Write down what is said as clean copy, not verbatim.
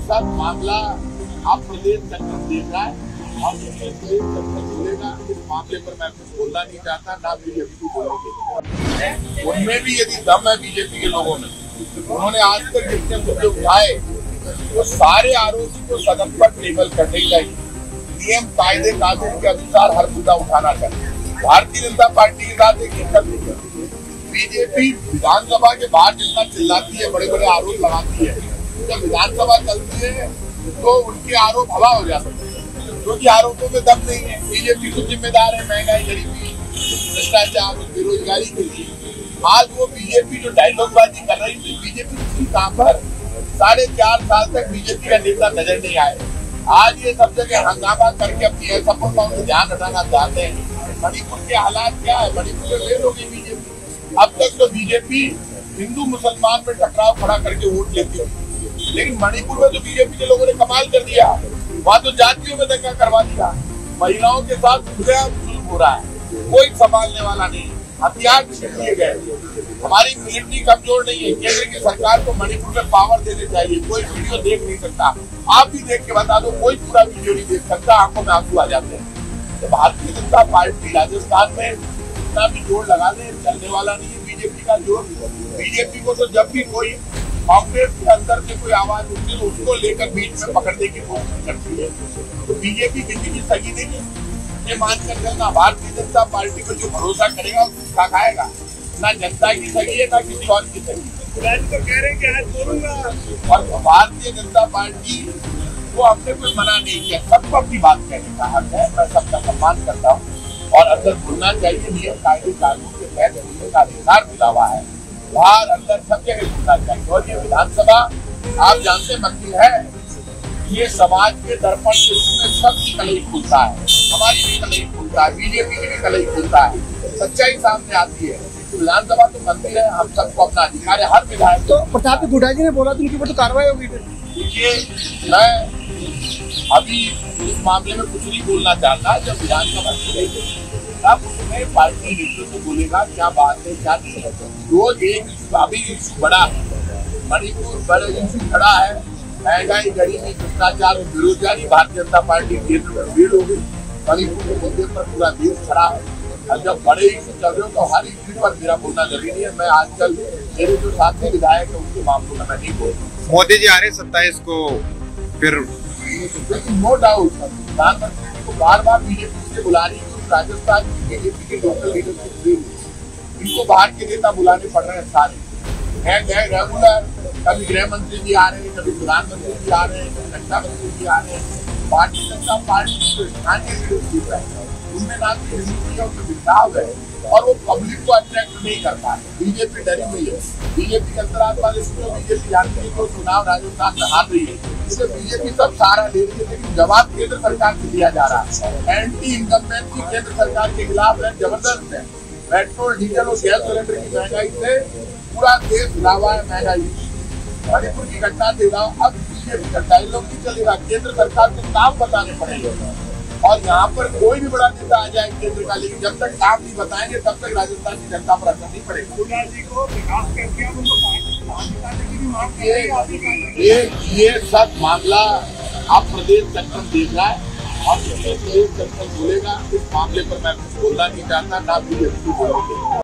सब मामला आप प्रदेश सेक्टर देख रहा है और प्रदेश सेक्टर बोलेगा इस मामले पर मैं कुछ बोलना नहीं चाहता, ना बीजेपी को बोलेंगे। उनमें भी यदि दम है बीजेपी के लोगों में, उन्होंने आज तक जितने मुद्दे उठाए वो सारे आरोपी को सदन पर टेबल करने चाहिए। नियम कायदे कानून के अनुसार हर मुद्दा उठाना चाहिए। भारतीय जनता पार्टी के साथ एक दिक्कत नहीं है, बीजेपी विधानसभा के बाहर जितना चिल्लाती है, बड़े बड़े आरोप लगाती है, जब विधानसभा चलती है तो उनके आरोप हवा हो जाते हैं, क्योंकि आरोपों में दम नहीं है। बीजेपी को जिम्मेदार है महंगाई, गरीबी, भ्रष्टाचार और बेरोजगारी के लिए। आज वो बीजेपी जो डायलॉगबाजी कर रही थी, बीजेपी किसी काम पर 4.5 साल तक बीजेपी का नेता नजर नहीं आए। आज ये सब जगह हंगामा करके अपनी असफलताओं से ध्यान हटाना चाहते हैं। मणिपुर के हालात क्या है? मणिपुर में फेल हो गई बीजेपी। अब तक तो बीजेपी हिंदू मुसलमान में टकराव खड़ा करके वोट लेती है, लेकिन मणिपुर में तो बीजेपी के लोगों ने कमाल कर दिया। वहाँ तो जातियों में दंगा करवा दिया, महिलाओं के साथ जुल्म हो रहा है, कोई संभालने वाला नहीं, हथियार छीन लिए गए। हमारी मिलिट्री कमजोर नहीं है। केंद्र की सरकार को मणिपुर में पावर देने चाहिए। कोई वीडियो देख नहीं सकता, आप भी देख के बता दो, कोई पूरा वीडियो नहीं देख सकता, आंखों में आंसू आ जाते हैं। तो भारतीय जनता पार्टी राजस्थान में इतना भी जोर लगा दे, चलने वाला नहीं है बीजेपी का जोर। बीजेपी को तो जब भी कोई कांग्रेस के अंदर से कोई आवाज उठती है, उसको लेकर बीच में पकड़ने की कोशिश करती है। तो बीजेपी किसी की सगी नहीं है, ये मानकर चलना। भारतीय जनता पार्टी पर जो भरोसा करेगा उसका खाएगा। ना जनता की सगी है, ना किसी और की सगी है। तो कह रहे हैं कि आज बोलूंगा। और भारतीय जनता पार्टी को हमने कोई मना नहीं किया, सबको अपनी बात कहने का हक है। मैं सबका सम्मान करता हूँ और अंदर बोलना चाहिए। नियम कायदे कानून के तहत बोलने का अधिकार मिला हुआ है। बाहर अंदर सब जगह बोलना चाहिए। और ये विधानसभा आप जानते मकील है, ये समाज के दर्पण के रूप में सबकी कलई खुलता है। हमारी भी कलई खुलता है, बीजेपी की भी कलई खुलता है, सच्चाई सामने आती है। विधानसभा तो मंदिर है, हम सबको अपना अधिकार है। हर विधायक तो प्रताप गुड्डा जी ने बोला तो उनके ऊपर तो कार्रवाई होगी। देखिए, मैं अभी इस मामले में कुछ नहीं बोलना चाहता। जब विधानसभा चलेगी तब उसमें पार्टी नेतृत्व बोलेगा क्या बात है, क्या नहीं है। रोज एक अभी इशू बड़ा है, मणिपुर बड़ा इशू खड़ा है, महंगाई, गरीबी, भ्रष्टाचार और बेरोजगारी। भारतीय जनता पार्टी केंद्र में भीड़ हो गई। मणिपुर के मुद्दे पर पूरा देश खड़ा है। और जब बड़े इशू चल रहे हो तो हर इशू पर मेरा बोलना जरूरी है। मैं आजकल मेरे जो साथी विधायक है उनके मामलों में मैं नहीं बोलूँ। मोदी जी आ रहे 27 को, फिर लेकिन नो डाउट प्रधानमंत्री जी को बार बार बीजेपी से बुला रही है। राजस्थान की बीजेपी के लोकल लीडरशिप, इनको बाहर के नेता बुलाने पड़ रहे हैं सारे। रेगुलर, कभी गृह मंत्री जी आ रहे हैं, कभी प्रधानमंत्री जी आ रहे हैं, कभी रक्षा मंत्री जी आ रहे हैं। भारतीय जनता पार्टी जो स्थानीय लीडरशिप है उनमें ना तो यूनिटी और बिखराव है और वो पब्लिक को अट्रैक्ट नहीं करता है। बीजेपी डरी हुई है। बीजेपी के अंतरात्मा से बीजेपी जानती है तो चुनाव राजस्थान में हार रही है, इसलिए बीजेपी सब सहारा ले रही है। लेकिन जवाब केंद्र सरकार से दिया जा रहा है। एंटी इनकम्बेंसी केंद्र सरकार के खिलाफ है, जबरदस्त है। पेट्रोल, डीजल और गैस सिलेंडर की महंगाई से पूरा देश लावा है। महंगाई मणिपुर की घटना से अब बीजेपी का डायलॉग नहीं चलेगा, केंद्र सरकार को काम बताने पड़ेगा। और यहाँ पर कोई भी बड़ा नेता आ जाए केंद्र का, लेकिन जब तक काम नहीं बताएंगे तब तक राजस्थान की जनता पर असर नहीं पड़ेगा। गुड्डा जी को विकास करके अब उनको ये सब मामला आप प्रदेश सेक्टर देख रहा है और प्रदेश सेक्टर बोलेगा इस मामले पर मैं कुछ बोलना नहीं चाहता, ना बीजेपी बोलेंगे।